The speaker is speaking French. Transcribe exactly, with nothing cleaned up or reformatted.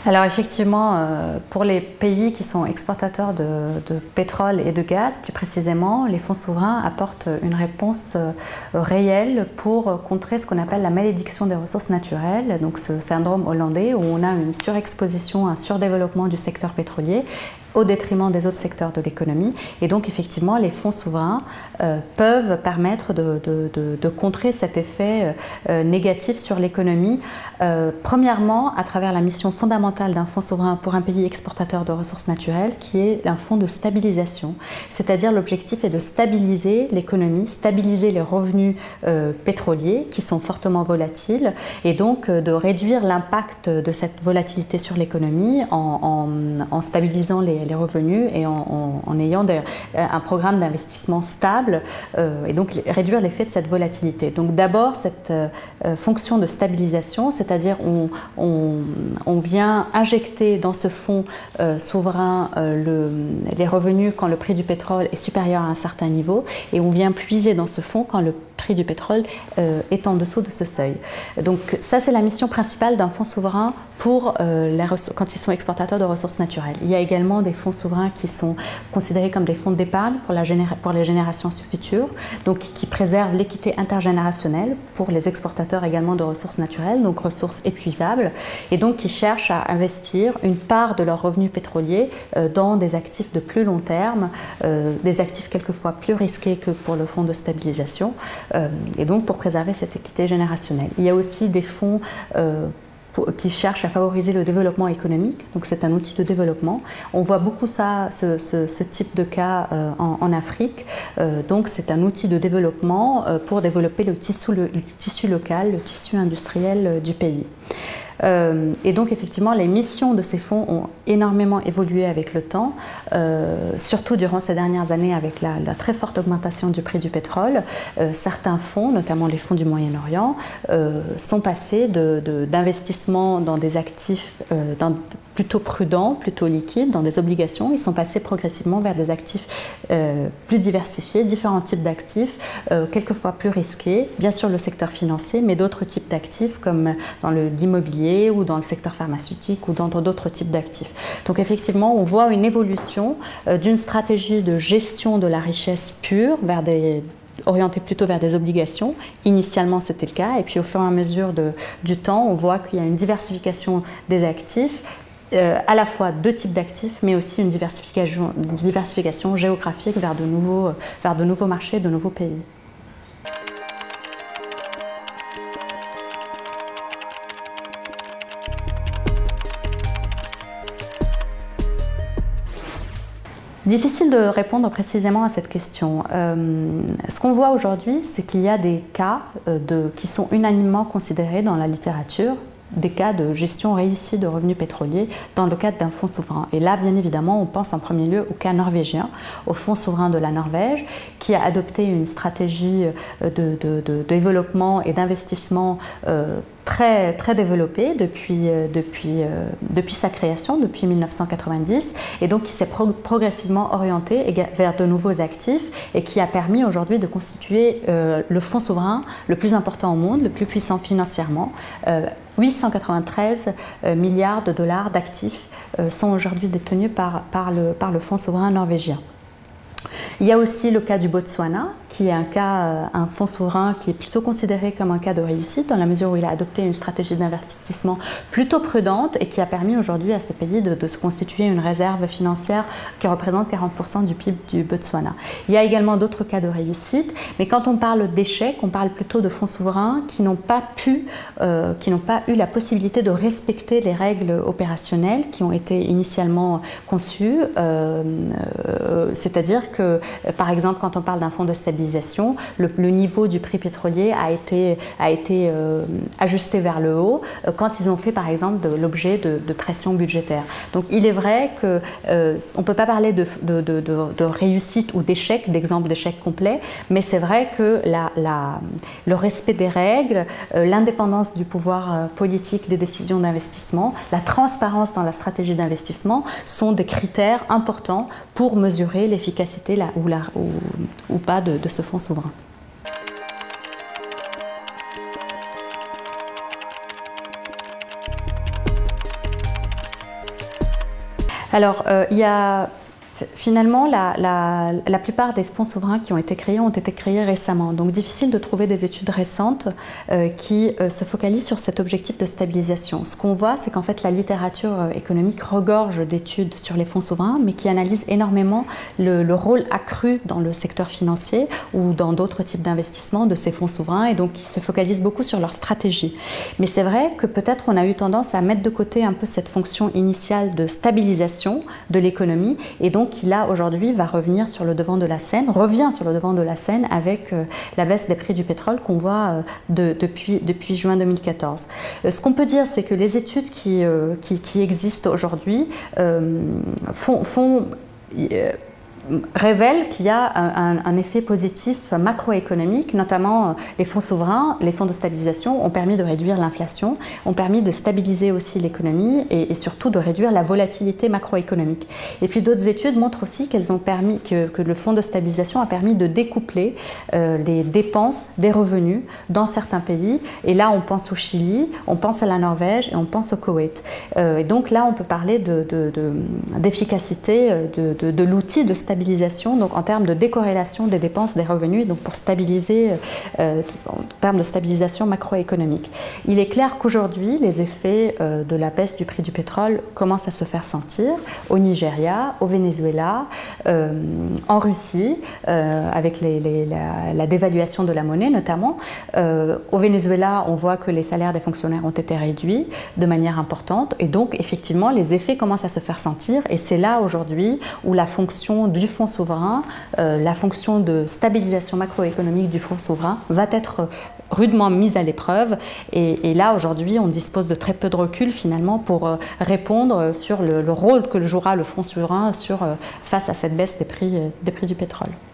Alors effectivement, euh, pour les pays qui sont exportateurs de, de pétrole et de gaz, plus précisément, les fonds souverains apportent une réponse euh, réelle pour contrer ce qu'on appelle la malédiction des ressources naturelles, donc ce syndrome hollandais où on a une surexposition, un surdéveloppement du secteur pétrolier au détriment des autres secteurs de l'économie. Et donc effectivement, les fonds souverains euh, peuvent permettre de, de, de, de contrer cet effet euh, négatif sur l'économie. Euh, premièrement, à travers la mission fondamentale d'un fonds souverain pour un pays exportateur de ressources naturelles, qui est un fonds de stabilisation. C'est-à-dire l'objectif est de stabiliser l'économie, stabiliser les revenus euh, pétroliers qui sont fortement volatiles et donc euh, de réduire l'impact de cette volatilité sur l'économie en, en, en stabilisant les les revenus et en, en, en ayant des, un programme d'investissement stable euh, et donc réduire l'effet de cette volatilité. Donc d'abord cette euh, fonction de stabilisation, c'est-à-dire on, on, on vient injecter dans ce fonds euh, souverain euh, le, les revenus quand le prix du pétrole est supérieur à un certain niveau et on vient puiser dans ce fonds quand le prix du pétrole euh, est en dessous de ce seuil. Donc ça c'est la mission principale d'un fonds souverain pour euh, les quand ils sont exportateurs de ressources naturelles. Il y a également des fonds souverains qui sont considérés comme des fonds d'épargne pour, la pour les générations futures, donc qui préservent l'équité intergénérationnelle pour les exportateurs également de ressources naturelles, donc ressources épuisables, et donc qui cherchent à investir une part de leurs revenus pétroliers euh, dans des actifs de plus long terme, euh, des actifs quelquefois plus risqués que pour le fonds de stabilisation, euh, et donc pour préserver cette équité générationnelle. Il y a aussi des fonds euh, qui cherchent à favoriser le développement économique, donc c'est un outil de développement. On voit beaucoup ça, ce, ce, ce type de cas euh, en, en Afrique, euh, donc c'est un outil de développement euh, pour développer le tissu, le, le tissu local, le tissu industriel euh, du pays. Euh, et donc effectivement les missions de ces fonds ont énormément évolué avec le temps, euh, surtout durant ces dernières années avec la, la très forte augmentation du prix du pétrole. Euh, certains fonds, notamment les fonds du Moyen-Orient, euh, sont passés d'investissement de, de, dans des actifs euh, dans, plutôt prudents, plutôt liquides, dans des obligations. Ils sont passés progressivement vers des actifs euh, plus diversifiés, différents types d'actifs, euh, quelquefois plus risqués, bien sûr le secteur financier, mais d'autres types d'actifs comme dans l'immobilier ou dans le secteur pharmaceutique ou dans d'autres types d'actifs. Donc effectivement, on voit une évolution euh, d'une stratégie de gestion de la richesse pure vers des orienté plutôt vers des obligations. Initialement, c'était le cas, et puis au fur et à mesure de, du temps, on voit qu'il y a une diversification des actifs, euh, à la fois deux types d'actifs, mais aussi une diversification, une diversification géographique vers de nouveaux, vers de nouveaux marchés, de nouveaux pays. Difficile de répondre précisément à cette question. Euh, ce qu'on voit aujourd'hui, c'est qu'il y a des cas euh, de, qui sont unanimement considérés dans la littérature, des cas de gestion réussie de revenus pétroliers dans le cadre d'un fonds souverain. Et là, bien évidemment, on pense en premier lieu au cas norvégien, au fonds souverain de la Norvège, qui a adopté une stratégie de, de, de développement et d'investissement euh, très, très développée depuis, depuis, euh, depuis sa création, depuis mille neuf cent quatre-vingt-dix, et donc qui s'est pro progressivement orienté vers de nouveaux actifs et qui a permis aujourd'hui de constituer euh, le fonds souverain le plus important au monde, le plus puissant financièrement. Euh, huit cent quatre-vingt-treize milliards de dollars d'actifs euh, sont aujourd'hui détenus par, par, le, par le fonds souverain norvégien. Il y a aussi le cas du Botswana, qui est un cas, un fonds souverain qui est plutôt considéré comme un cas de réussite dans la mesure où il a adopté une stratégie d'investissement plutôt prudente et qui a permis aujourd'hui à ce pays de, de se constituer une réserve financière qui représente quarante pour cent du P I B du Botswana. Il y a également d'autres cas de réussite, mais quand on parle d'échecs, on parle plutôt de fonds souverains qui n'ont pas pu, euh, qui n'ont pas eu la possibilité de respecter les règles opérationnelles qui ont été initialement conçues, euh, euh, c'est-à-dire que, par exemple, quand on parle d'un fonds de stabilisation, le, le niveau du prix pétrolier a été, a été euh, ajusté vers le haut euh, quand ils ont fait, par exemple, l'objet de, de pression budgétaire. Donc, il est vrai qu'on euh, ne peut pas parler de, de, de, de, de réussite ou d'échec, d'exemple d'échec complet, mais c'est vrai que la, la, le respect des règles, euh, l'indépendance du pouvoir euh, politique des décisions d'investissement, la transparence dans la stratégie d'investissement sont des critères importants pour mesurer l'efficacité ou, la, ou, ou pas de, de ce fonds souverain. Alors, euh, il y a finalement la, la, la plupart des fonds souverains qui ont été créés ont été créés récemment. Donc, difficile de trouver des études récentes euh, qui euh, se focalisent sur cet objectif de stabilisation. Ce qu'on voit, c'est qu'en fait, la littérature euh, économique regorge d'études sur les fonds souverains, mais qui analysent énormément le, le rôle accru dans le secteur financier ou dans d'autres types d'investissements de ces fonds souverains, et donc qui se focalisent beaucoup sur leur stratégie. Mais c'est vrai que peut-être on a eu tendance à mettre de côté un peu cette fonction initiale de stabilisation de l'économie, et donc qui là aujourd'hui va revenir sur le devant de la scène, revient sur le devant de la scène avec euh, la baisse des prix du pétrole qu'on voit euh, de, depuis, depuis juin deux mille quatorze. Euh, ce qu'on peut dire, c'est que les études qui, euh, qui, qui existent aujourd'hui euh, font, font euh, révèle qu'il y a un, un effet positif macroéconomique, notamment les fonds souverains, les fonds de stabilisation ont permis de réduire l'inflation, ont permis de stabiliser aussi l'économie et, et surtout de réduire la volatilité macroéconomique. Et puis d'autres études montrent aussi qu'elles ont permis, que, que le fonds de stabilisation a permis de découpler euh, les dépenses des revenus dans certains pays. Et là, on pense au Chili, on pense à la Norvège et on pense au Koweït. Euh, et donc là, on peut parler de, de, de, d'efficacité de, de, de l'outil de stabilisation, donc en termes de décorrélation des dépenses des revenus, donc pour stabiliser, euh, en termes de stabilisation macroéconomique. Il est clair qu'aujourd'hui, les effets euh, de la baisse du prix du pétrole commencent à se faire sentir au Nigeria, au Venezuela, euh, en Russie, euh, avec les, les, la, la dévaluation de la monnaie notamment. Euh, au Venezuela, on voit que les salaires des fonctionnaires ont été réduits de manière importante, et donc effectivement, les effets commencent à se faire sentir, et c'est là aujourd'hui où la fonction du fonds souverain, euh, la fonction de stabilisation macroéconomique du fonds souverain va être rudement mise à l'épreuve. Et, et là, aujourd'hui, on dispose de très peu de recul finalement pour euh, répondre sur le, le rôle que jouera le fonds souverain sur, euh, face à cette baisse des prix, euh, des prix du pétrole.